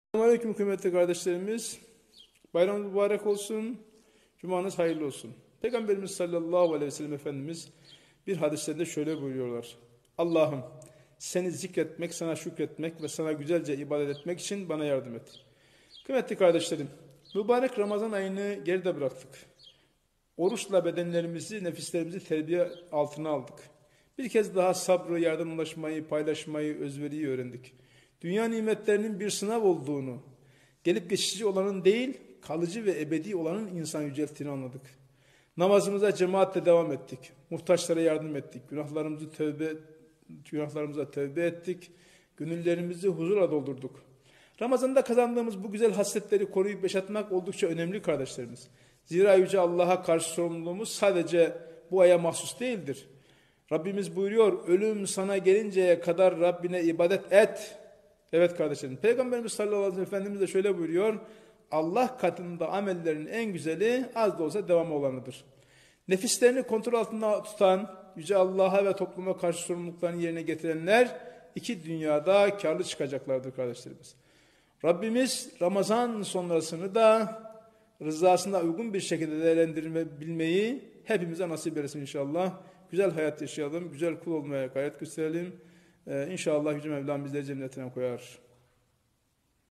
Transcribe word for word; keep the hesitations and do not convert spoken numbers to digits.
Selamünaleyküm kıymetli kardeşlerimiz. Bayram mübarek olsun. Cumanız hayırlı olsun. Peygamberimiz sallallahu aleyhi ve sellem Efendimiz bir hadislerinde şöyle buyuruyorlar. Allah'ım seni zikretmek, sana şükretmek ve sana güzelce ibadet etmek için bana yardım et. Kıymetli kardeşlerim, mübarek Ramazan ayını geride bıraktık. Oruçla bedenlerimizi, nefislerimizi terbiye altına aldık. Bir kez daha sabrı, yardımlaşmayı, paylaşmayı, özveriyi öğrendik. Dünya nimetlerinin bir sınav olduğunu, gelip geçici olanın değil, kalıcı ve ebedi olanın insan yücelttiğini anladık. Namazımıza cemaatle devam ettik. Muhtaçlara yardım ettik. Günahlarımızı tövbe, günahlarımıza tövbe ettik. Gönüllerimizi huzurla doldurduk. Ramazan'da kazandığımız bu güzel hasletleri koruyup yaşatmak oldukça önemli kardeşlerimiz. Zira Yüce Allah'a karşı sorumluluğumuz sadece bu aya mahsus değildir. Rabbimiz buyuruyor, ölüm sana gelinceye kadar Rabbine ibadet et. Evet kardeşlerim, Peygamberimiz sallallahu aleyhi ve sellem Efendimiz de şöyle buyuruyor, Allah katında amellerin en güzeli az da olsa devamı olanıdır. Nefislerini kontrol altında tutan, Yüce Allah'a ve topluma karşı sorumluluklarını yerine getirenler iki dünyada karlı çıkacaklardır kardeşlerimiz. Rabbimiz Ramazan sonrasını da rızasına uygun bir şekilde değerlendirmeyi hepimize nasip etsin inşallah. Güzel hayat yaşayalım, güzel kul olmaya gayret gösterelim. Ee, İnşallah Yüce Mevlam bizleri cennetine koyar.